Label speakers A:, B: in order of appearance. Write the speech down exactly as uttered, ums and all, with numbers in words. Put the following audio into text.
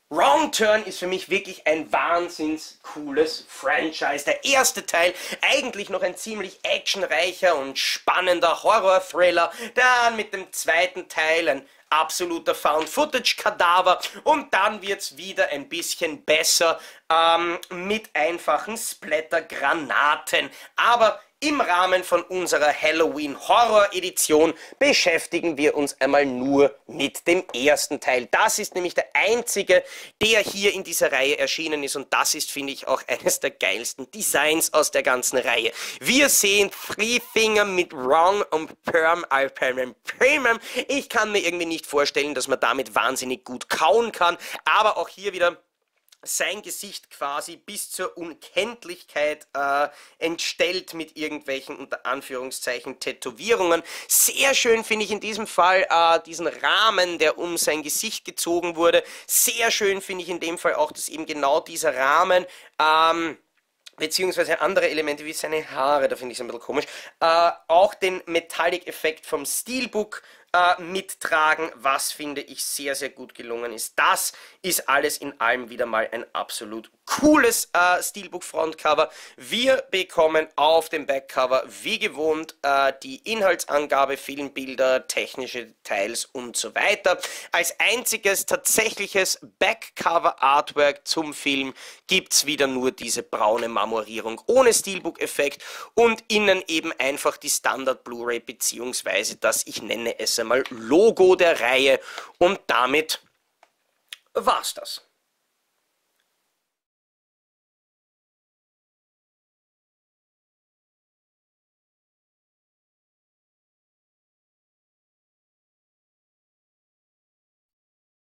A: Wrong Turn ist für mich wirklich ein wahnsinns cooles Franchise. Der erste Teil eigentlich noch ein ziemlich actionreicher und spannender Horror-Thriller, dann mit dem zweiten Teil ein absoluter Found-Footage-Kadaver und dann wird's wieder ein bisschen besser ähm, mit einfachen Splatter-Granaten. Aber im Rahmen von unserer Halloween-Horror-Edition beschäftigen wir uns einmal nur mit dem ersten Teil. Das ist nämlich der einzige, der hier in dieser Reihe erschienen ist und das ist, finde ich, auch eines der geilsten Designs aus der ganzen Reihe. Wir sehen Three Finger mit Wrong und Perm Alperm Premium. Ich kann mir irgendwie nicht vorstellen, dass man damit wahnsinnig gut kauen kann, aber auch hier wieder sein Gesicht quasi bis zur Unkenntlichkeit äh, entstellt mit irgendwelchen, unter Anführungszeichen, Tätowierungen. Sehr schön finde ich in diesem Fall äh, diesen Rahmen, der um sein Gesicht gezogen wurde. Sehr schön finde ich in dem Fall auch, dass eben genau dieser Rahmen ähm, beziehungsweise andere Elemente wie seine Haare, da finde ich es ein bisschen komisch, äh, auch den Metallic-Effekt vom Steelbook äh, mittragen, was finde ich sehr, sehr gut gelungen ist. Das ist alles in allem wieder mal ein absolut cooles äh, Steelbook-Frontcover. Wir bekommen auf dem Backcover wie gewohnt äh, die Inhaltsangabe, Filmbilder, technische Details und so weiter. Als einziges tatsächliches Backcover-Artwork zum Film gibt es wieder nur diese braune Marmorierung ohne Steelbook-Effekt und innen eben einfach die Standard Blu-ray beziehungsweise das, ich nenne es einmal, Logo der Reihe und damit war's das.